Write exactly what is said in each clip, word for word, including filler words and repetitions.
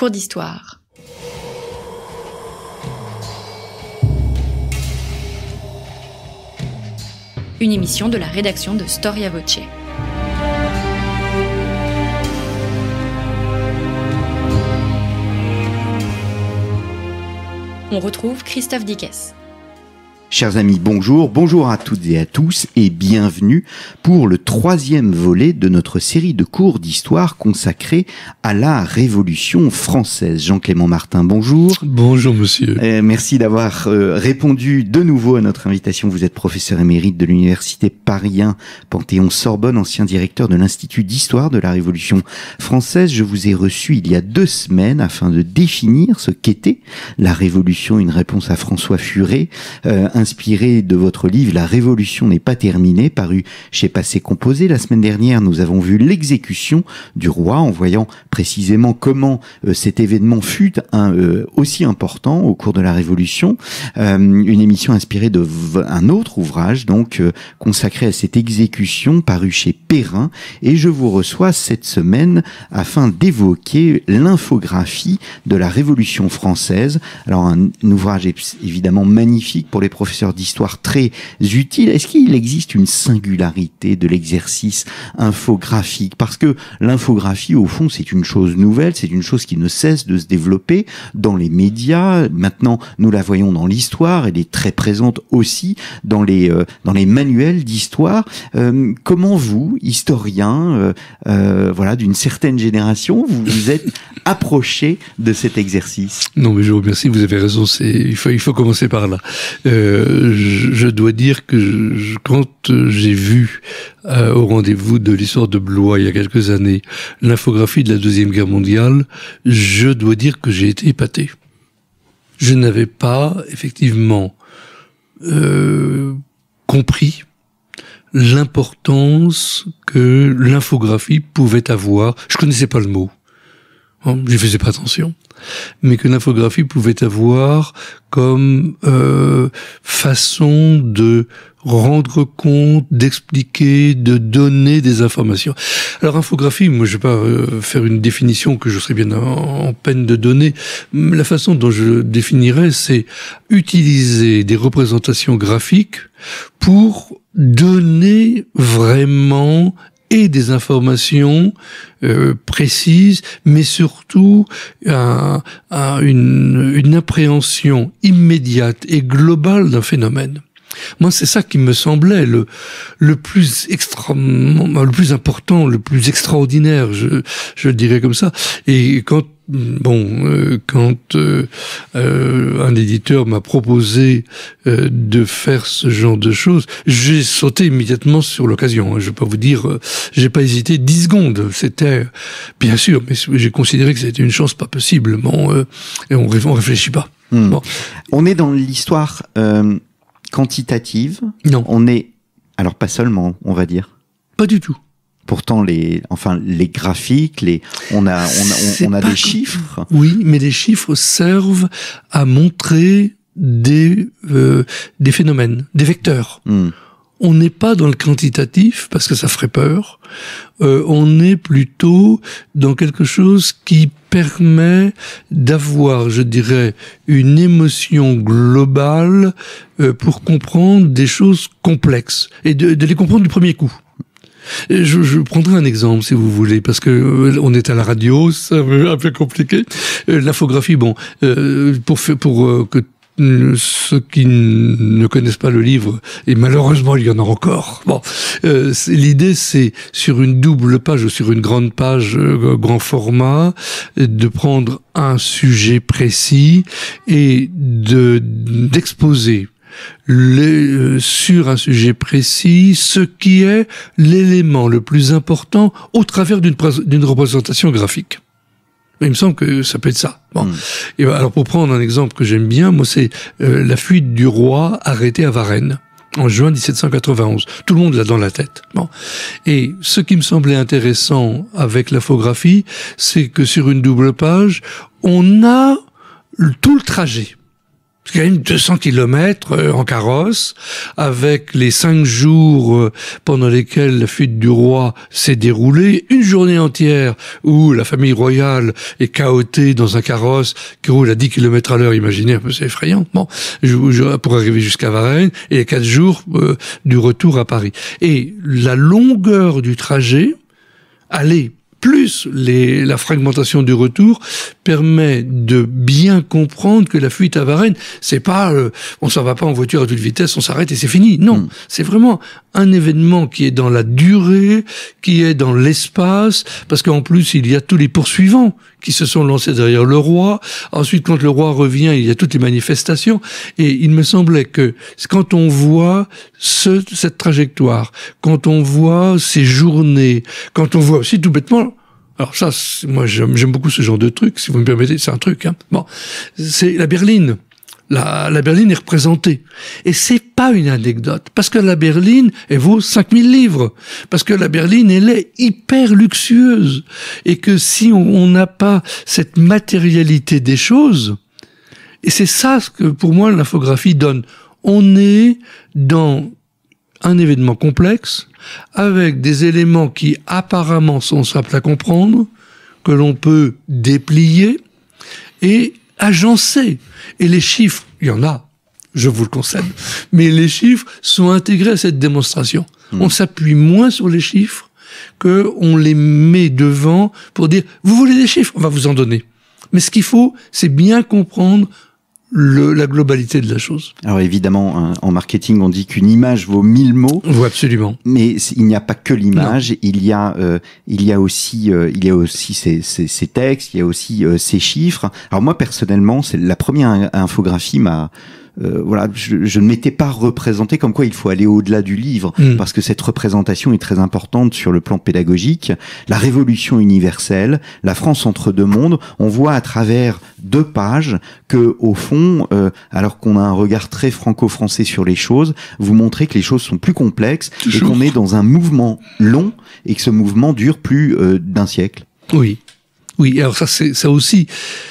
cours d'histoire. Une émission de la rédaction de Storia Voce. On retrouve Christophe Dickès. Chers amis, bonjour, bonjour à toutes et à tous et bienvenue pour le troisième volet de notre série de cours d'histoire consacrée à la Révolution française. Jean-Clément Martin, bonjour. Bonjour monsieur. Euh, merci d'avoir euh, répondu de nouveau à notre invitation. Vous êtes professeur émérite de l'Université Paris un Panthéon-Sorbonne, ancien directeur de l'Institut d'Histoire de la Révolution française. Je vous ai reçu il y a deux semaines afin de définir ce qu'était la Révolution, une réponse à François Furet, euh, inspiré de votre livre « La Révolution n'est pas terminée », paru chez Passé Composé. La semaine dernière, nous avons vu l'exécution du roi en voyant précisément comment euh, cet événement fut un, euh, aussi important au cours de la Révolution. Euh, une émission inspirée de v- un autre ouvrage, donc euh, consacré à cette exécution, paru chez Perrin. Et je vous reçois cette semaine afin d'évoquer l'infographie de la Révolution française. Alors, un, un ouvrage évidemment magnifique pour les professeurs d'histoire, très utile. Est-ce qu'il existe une singularité de l'exercice infographique? Parce que l'infographie, au fond, c'est une chose nouvelle, c'est une chose qui ne cesse de se développer dans les médias. Maintenant, nous la voyons dans l'histoire, elle est très présente aussi dans les, euh, dans les manuels d'histoire. Euh, comment vous, historien, euh, euh, voilà, d'une certaine génération, vous vous êtes approché de cet exercice? Non, mais je vous remercie, vous avez raison, c'est, il faut, il faut commencer par là. Euh, je, je dois dire que je, quand j'ai vu euh, au rendez-vous de l'histoire de Blois il y a quelques années l'infographie de la Deuxième Guerre mondiale, je dois dire que j'ai été épaté. Je n'avais pas effectivement euh, compris l'importance que l'infographie pouvait avoir. Je connaissais pas le mot, hein, j'y faisais pas attention, mais que l'infographie pouvait avoir comme euh, façon de rendre compte, d'expliquer, de donner des informations. Alors, infographie, moi je vais pas euh, faire une définition que je serais bien en, en peine de donner. La façon dont je définirais, c'est utiliser des représentations graphiques pour donner vraiment et des informations euh, précises, mais surtout un, un, une, une appréhension immédiate et globale d'un phénomène. Moi, c'est ça qui me semblait le le plus extrêmement, le plus important, le plus extraordinaire, je je le dirais comme ça. Et quand bon, euh, quand euh, euh, un éditeur m'a proposé euh, de faire ce genre de choses, j'ai sauté immédiatement sur l'occasion. Hein. Je vais pas vous dire, euh, j'ai pas hésité dix secondes. C'était bien sûr, mais j'ai considéré que c'était une chance pas possible. Bon, euh, et on, on réfléchit pas. Mmh. Bon. On est dans l'histoire euh, quantitative. Non. On est, alors pas seulement, on va dire. Pas du tout. Pourtant, les, enfin, les graphiques, les, on a, on a, on, on a des comme... chiffres. Oui, mais les chiffres servent à montrer des, euh, des phénomènes, des vecteurs. Mmh. On n'est pas dans le quantitatif parce que ça ferait peur. Euh, on est plutôt dans quelque chose qui permet d'avoir, je dirais, une émotion globale euh, pour comprendre des choses complexes et de, de les comprendre du premier coup. Je, je prendrai un exemple, si vous voulez, parce que euh, on est à la radio, c'est un peu compliqué. Euh, l'infographie, bon, euh, pour faire, pour euh, que ceux qui ne connaissent pas le livre, et malheureusement il y en a encore, bon, euh, c'est, l'idée c'est sur une double page ou sur une grande page euh, grand format, de prendre un sujet précis et de d'exposer les, euh, sur un sujet précis ce qui est l'élément le plus important au travers d'une, d'une représentation graphique. Il me semble que ça peut être ça. Bon. Mmh. Et alors pour prendre un exemple que j'aime bien, moi c'est euh, la fuite du roi arrêté à Varennes en juin dix-sept cent quatre-vingt-onze. Tout le monde l'a dans la tête. Bon. Et ce qui me semblait intéressant avec l'infographie, c'est que sur une double page, on a tout le trajet. C'est quand même deux cents kilomètres en carrosse, avec les cinq jours pendant lesquels la fuite du roi s'est déroulée, une journée entière où la famille royale est cahotée dans un carrosse qui roule à dix kilomètres à l'heure, imaginez un peu, c'est effrayant, bon, pour arriver jusqu'à Varennes, et les quatre jours euh, du retour à Paris. Et la longueur du trajet, aller plus les, la fragmentation du retour permet de bien comprendre que la fuite à Varennes, c'est pas, euh, on s'en va pas en voiture à toute vitesse, on s'arrête et c'est fini. Non, mmh. c'est vraiment un événement qui est dans la durée, qui est dans l'espace, parce qu'en plus il y a tous les poursuivants qui se sont lancés derrière le roi. Ensuite, quand le roi revient, il y a toutes les manifestations. Et il me semblait que quand on voit ce, cette trajectoire, quand on voit ces journées, quand on voit aussi tout bêtement, alors ça, moi j'aime, j'aime beaucoup ce genre de truc, si vous me permettez, c'est un truc. Hein. Bon, c'est la berline. La, la berline est représentée. Et c'est pas une anecdote. Parce que la berline, elle vaut cinq mille livres. Parce que la berline, elle est hyper luxueuse. Et que si on n'a pas cette matérialité des choses, et c'est ça ce que pour moi l'infographie donne. On est dans un événement complexe, avec des éléments qui apparemment sont simples à comprendre, que l'on peut déplier, et agencé. Et les chiffres, il y en a, je vous le concède, mais les chiffres sont intégrés à cette démonstration. Mmh. On s'appuie moins sur les chiffres que on les met devant pour dire, vous voulez des chiffres, on va vous en donner. Mais ce qu'il faut, c'est bien comprendre Le, la globalité de la chose. Alors évidemment, hein, en marketing, on dit qu'une image vaut mille mots. Oui, absolument. Mais il n'y a pas que l'image. Il y a, euh, il y a aussi, euh, il y a aussi ces, ces, ces textes. Il y a aussi euh, ces chiffres. Alors moi personnellement, c'est la première infographie m'a Euh, voilà, je, je ne m'étais pas représenté comme quoi il faut aller au-delà du livre, mmh. parce que cette représentation est très importante sur le plan pédagogique. La révolution universelle, la France entre deux mondes, on voit à travers deux pages que, au fond, euh, alors qu'on a un regard très franco-français sur les choses, vous montrez que les choses sont plus complexes Toujours. et qu'on est dans un mouvement long et que ce mouvement dure plus euh, d'un siècle. Oui, oui. Alors ça, c'est ça aussi.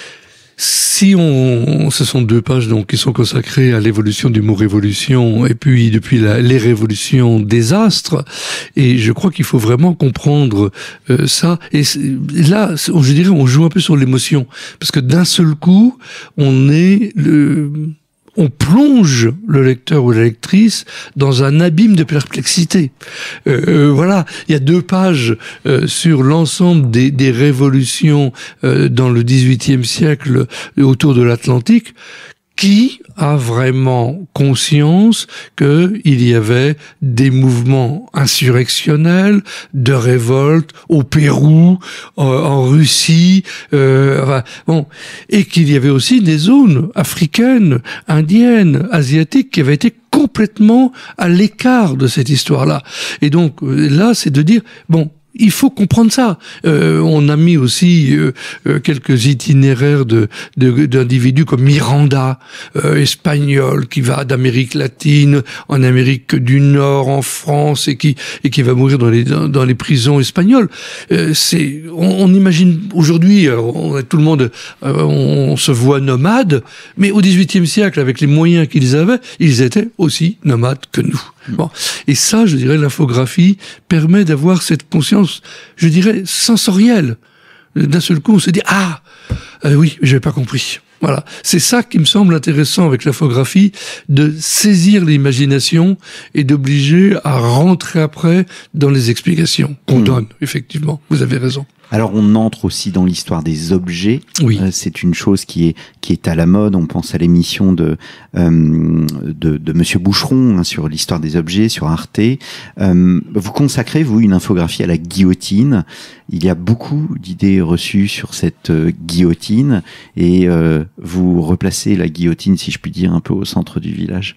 Si on, ce sont deux pages donc qui sont consacrées à l'évolution du mot révolution et puis depuis la, les révolutions des astres, et je crois qu'il faut vraiment comprendre euh, ça. Et là, je dirais, on joue un peu sur l'émotion parce que d'un seul coup, on est le on plonge le lecteur ou la lectrice dans un abîme de perplexité. Euh, euh, voilà, il y a deux pages euh, sur l'ensemble des, des révolutions euh, dans le dix-huitième siècle autour de l'Atlantique. Qui a vraiment conscience qu'il y avait des mouvements insurrectionnels, de révolte au Pérou, en, en Russie, euh, enfin, bon, et qu'il y avait aussi des zones africaines, indiennes, asiatiques qui avaient été complètement à l'écart de cette histoire-là. Et donc là, c'est de dire, bon, il faut comprendre ça. Euh, on a mis aussi euh, euh, quelques itinéraires de, de d'individus comme Miranda, euh, espagnol, qui va d'Amérique latine en Amérique du Nord, en France, et qui et qui va mourir dans les dans, dans les prisons espagnoles. Euh, c'est on, on imagine aujourd'hui, on, tout le monde, euh, on, on se voit nomade, mais au dix-huitième siècle, avec les moyens qu'ils avaient, ils étaient aussi nomades que nous. Bon. Et ça, je dirais, l'infographie permet d'avoir cette conscience, je dirais, sensorielle. D'un seul coup, on se dit, ah, euh, oui, j'avais pas compris. Voilà. C'est ça qui me semble intéressant avec l'infographie, de saisir l'imagination et d'obliger à rentrer après dans les explications qu'on mmh. donne, effectivement. Vous avez raison. Alors on entre aussi dans l'histoire des objets. Oui. Euh, c'est une chose qui est qui est à la mode. On pense à l'émission de euh, de, de Monsieur Boucheron hein, sur l'histoire des objets sur Arte. Euh, vous consacrez vous une infographie à la guillotine. Il y a beaucoup d'idées reçues sur cette euh, guillotine et euh, vous replacez la guillotine, si je puis dire, un peu au centre du village.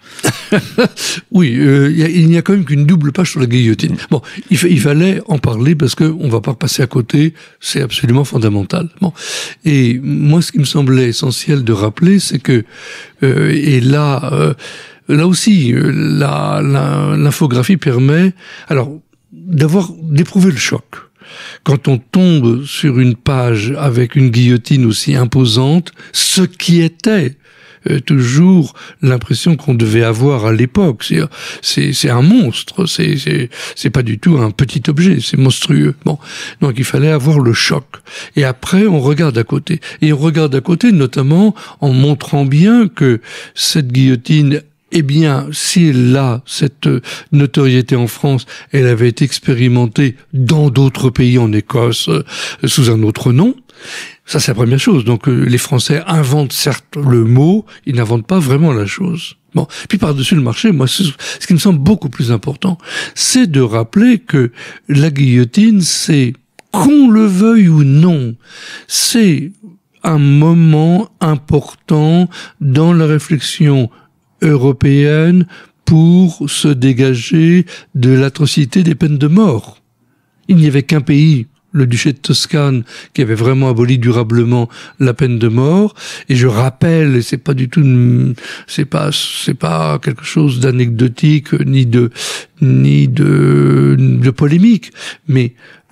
Oui, euh, y a, il n'y a quand même qu'une double page sur la guillotine. Bon, il, il fallait en parler parce que on va pas passer à côté. C'est absolument fondamental. Bon. Et moi, ce qui me semblait essentiel de rappeler, c'est que, euh, et là, euh, là aussi, la, la, l'infographie permet, alors, d'avoir, d'éprouver le choc. Quand on tombe sur une page avec une guillotine aussi imposante, ce qui était euh, toujours l'impression qu'on devait avoir à l'époque. C'est, c'est, c'est un monstre, c'est, c'est, c'est pas du tout un petit objet, c'est monstrueux. Bon, donc il fallait avoir le choc. Et après, on regarde à côté. Et on regarde à côté, notamment en montrant bien que cette guillotine, eh bien, si elle a cette notoriété en France, elle avait été expérimentée dans d'autres pays, en Écosse, euh, sous un autre nom. Ça, c'est la première chose. Donc, euh, les Français inventent certes le mot, ils n'inventent pas vraiment la chose. Bon, puis par-dessus le marché, moi, ce, ce qui me semble beaucoup plus important, c'est de rappeler que la guillotine, c'est, qu'on le veuille ou non, c'est un moment important dans la réflexion européenne pour se dégager de l'atrocité des peines de mort. Il n'y avait qu'un pays, le duché de Toscane, qui avait vraiment aboli durablement la peine de mort. Et je rappelle, et c'est pas du tout, une, c'est pas, c'est pas quelque chose d'anecdotique ni de, ni de, de polémique, mais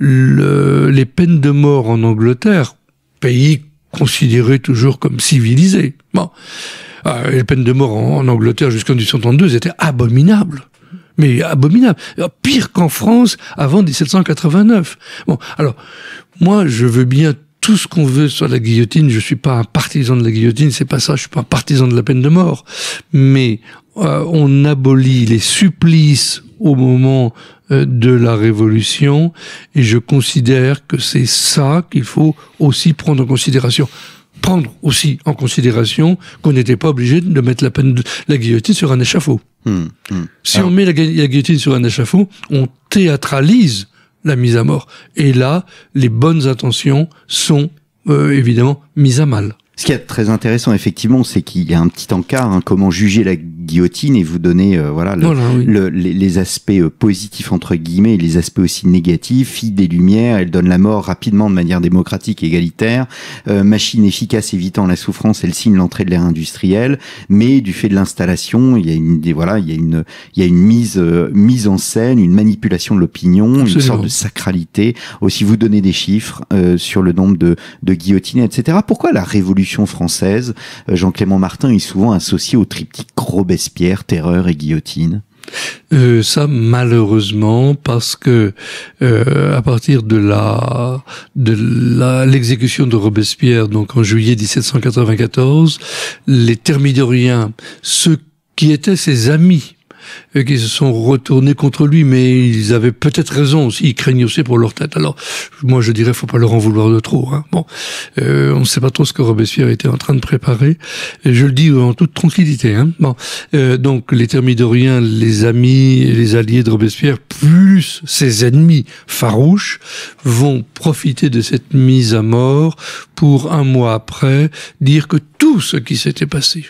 le, les peines de mort en Angleterre, pays considéré toujours comme civilisé. Bon. Euh, les peines de mort en, en Angleterre jusqu'en dix-huit cent trente-deux étaient abominables. Mais abominables. Pire qu'en France avant dix-sept cent quatre-vingt-neuf. Bon, alors, moi, je veux bien tout ce qu'on veut sur la guillotine. Je suis pas un partisan de la guillotine, c'est pas ça. Je suis pas un partisan de la peine de mort. Mais euh, on abolit les supplices au moment euh, de la Révolution, et je considère que c'est ça qu'il faut aussi prendre en considération. Prendre aussi en considération qu'on n'était pas obligé de mettre la peine de la guillotine sur un échafaud. Mmh, mmh. Si Alors, on met la, la guillotine sur un échafaud, on théâtralise la mise à mort. Et là, les bonnes intentions sont euh, évidemment mises à mal. Ce qui est très intéressant, effectivement, c'est qu'il y a un petit encart, hein, comment juger la guillotine, et vous donner euh, voilà, le, voilà oui. le, les, les aspects euh, positifs, entre guillemets, et les aspects aussi négatifs. Fille des Lumières, elle donne la mort rapidement de manière démocratique et égalitaire. Euh, machine efficace évitant la souffrance, elle signe l'entrée de l'ère industrielle. Mais du fait de l'installation, il y a une, des, voilà, il y a une, il y a une mise, euh, mise en scène, une manipulation de l'opinion, Absolument. Une sorte de sacralité. Aussi, vous donnez des chiffres euh, sur le nombre de, de guillotinés, et cetera. Pourquoi la Révolution française, Jean-Clément Martin est souvent associé au triptyque Robespierre, terreur et guillotine? Euh, ça, malheureusement, parce que euh, à partir de la de la l'exécution de Robespierre, donc en juillet dix-sept cent quatre-vingt-quatorze, les thermidoriens, ceux qui étaient ses amis, et qui se sont retournés contre lui, mais ils avaient peut-être raison aussi, ils craignaient aussi pour leur tête. Alors, moi je dirais, faut pas leur en vouloir de trop. Hein. Bon, euh, on ne sait pas trop ce que Robespierre était en train de préparer. Et je le dis en toute tranquillité. Hein. Bon, euh, donc les thermidoriens, les amis et les alliés de Robespierre, plus ses ennemis farouches, vont profiter de cette mise à mort pour un mois après dire que tout ce qui s'était passé,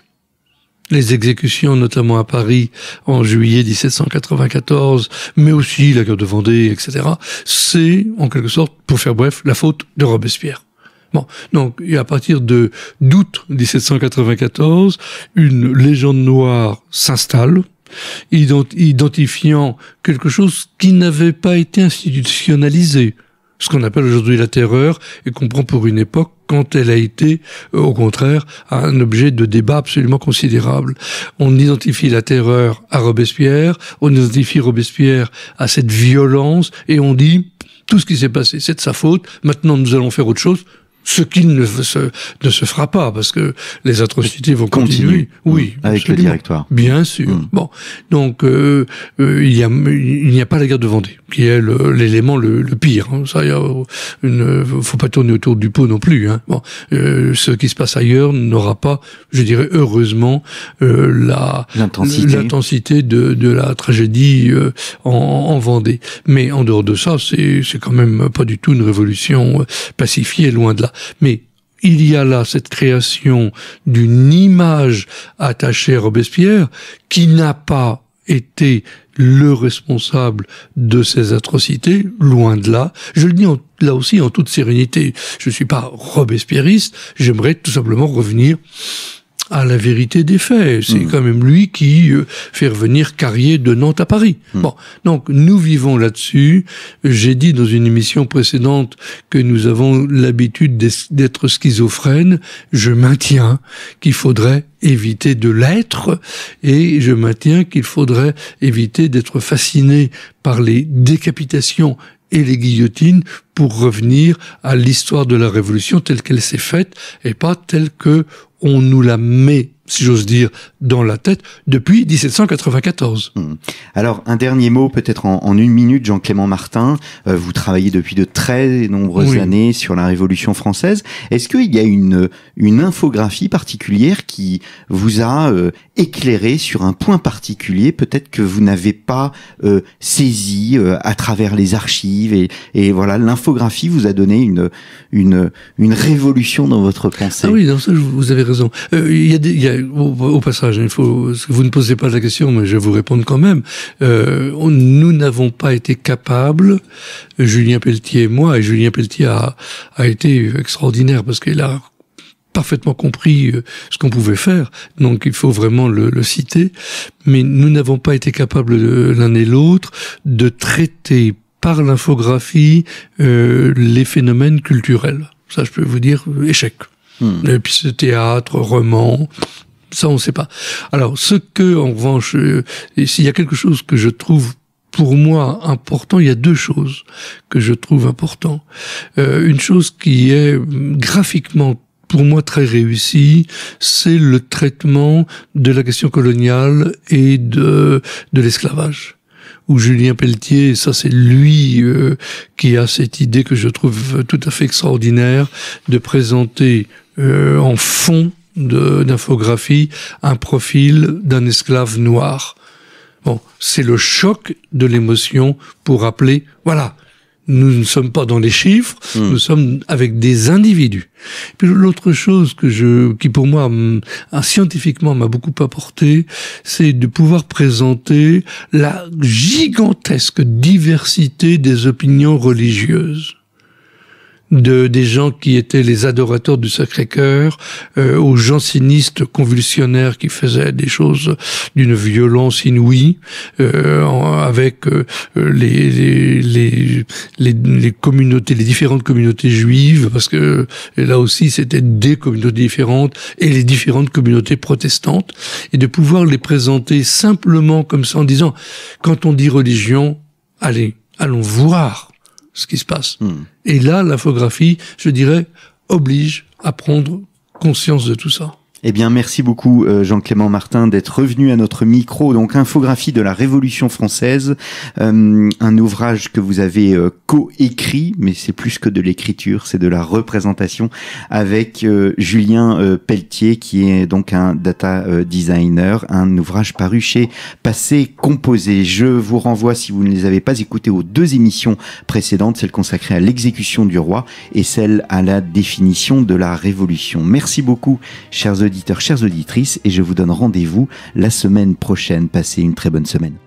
les exécutions, notamment à Paris, en juillet dix-sept cent quatre-vingt-quatorze, mais aussi la guerre de Vendée, et cetera, c'est, en quelque sorte, pour faire bref, la faute de Robespierre. Bon, donc, et à partir de d'août dix-sept cent quatre-vingt-quatorze, une légende noire s'installe, identifiant quelque chose qui n'avait pas été institutionnalisé, ce qu'on appelle aujourd'hui la terreur, et qu'on prend pour une époque quand elle a été, euh, au contraire, un objet de débat absolument considérable. On identifie la terreur à Robespierre, on identifie Robespierre à cette violence, et on dit, tout ce qui s'est passé, c'est de sa faute, maintenant nous allons faire autre chose, ce qui ne se, ne se fera pas, parce que les atrocités vont continuer. Continue. Oui, avec absolument. Le directoire. Bien sûr. Mmh. Bon, donc euh, euh, il y a il n'y a pas la guerre de Vendée, qui est le, l'élément le, le pire. Hein. Ça, il y a une, faut pas tourner autour du pot non plus. Hein. Bon, euh, ce qui se passe ailleurs n'aura pas, je dirais heureusement, euh, la l'intensité, l'intensité de, de la tragédie euh, en, en Vendée. Mais en dehors de ça, c'est c'est quand même pas du tout une révolution pacifiée, loin de là. Mais il y a là cette création d'une image attachée à Robespierre qui n'a pas été le responsable de ces atrocités, loin de là. Je le dis en, là aussi en toute sérénité. Je ne suis pas robespierriste, j'aimerais tout simplement revenir à la vérité des faits. C'est mmh. quand même lui qui euh, fait revenir Carrier de Nantes à Paris. Mmh. Bon, donc nous vivons là-dessus. J'ai dit dans une émission précédente que nous avons l'habitude d'être schizophrènes. Je maintiens qu'il faudrait éviter de l'être, et je maintiens qu'il faudrait éviter d'être fasciné par les décapitations et les guillotines pour revenir à l'histoire de la Révolution telle qu'elle s'est faite et pas telle que on nous la met, si j'ose dire, dans la tête depuis dix-sept cent quatre-vingt-quatorze. Mmh. Alors, un dernier mot, peut-être en, en une minute, Jean-Clément Martin. Euh, vous travaillez depuis de très nombreuses oui. années sur la Révolution française. Est-ce qu'il y a une, une infographie particulière qui vous a euh, éclairé sur un point particulier, peut-être que vous n'avez pas euh, saisi euh, à travers les archives et, et voilà, l'infographie vous a donné une, une, une révolution dans votre pensée? Ah oui, dans ça, vous avez raison. Euh, il y a des, il y a, au, au passage, il faut, vous ne posez pas la question, mais je vais vous répondre quand même. Euh, on, nous n'avons pas été capables, Julien Pelletier et moi, et Julien Pelletier a, a été extraordinaire parce qu'il a parfaitement compris ce qu'on pouvait faire, donc il faut vraiment le, le citer, mais nous n'avons pas été capables l'un et l'autre de traiter par l'infographie euh, les phénomènes culturels. Ça, je peux vous dire, échec. Hmm. Et puis ce théâtre, roman, ça on sait pas. Alors ce que, en revanche, euh, s'il y a quelque chose que je trouve pour moi important, il y a deux choses que je trouve importantes. Euh, une chose qui est graphiquement pour moi très réussie, c'est le traitement de la question coloniale et de de l'esclavage. Où Julien Pelletier, ça c'est lui euh, qui a cette idée que je trouve tout à fait extraordinaire de présenter euh, en fond d'infographie un profil d'un esclave noir. Bon, c'est le choc de l'émotion pour rappeler, voilà, nous ne sommes pas dans les chiffres, mmh. nous sommes avec des individus. Et puis l'autre chose que je, qui pour moi, scientifiquement m'a beaucoup apporté, c'est de pouvoir présenter la gigantesque diversité des opinions religieuses. De, des gens qui étaient les adorateurs du Sacré-Cœur, euh, aux jansénistes convulsionnaires qui faisaient des choses d'une violence inouïe, euh, en, avec euh, les, les, les, les, les communautés, les différentes communautés juives, parce que là aussi c'était des communautés différentes, et les différentes communautés protestantes, et de pouvoir les présenter simplement comme ça en disant, quand on dit religion, allez, allons voir ce qui se passe. Mmh. Et là, l'infographie, je dirais, oblige à prendre conscience de tout ça. Eh bien, merci beaucoup Jean-Clément Martin d'être revenu à notre micro. Donc, infographie de la Révolution française, euh, un ouvrage que vous avez euh, co-écrit, mais c'est plus que de l'écriture, c'est de la représentation avec euh, Julien euh, Pelletier, qui est donc un data euh, designer, un ouvrage paru chez Passé Composé. Je vous renvoie, si vous ne les avez pas écoutés, aux deux émissions précédentes, celle consacrée à l'exécution du roi et celle à la définition de la Révolution. Merci beaucoup, chers auditeurs, chères auditrices, et je vous donne rendez-vous la semaine prochaine. Passez une très bonne semaine.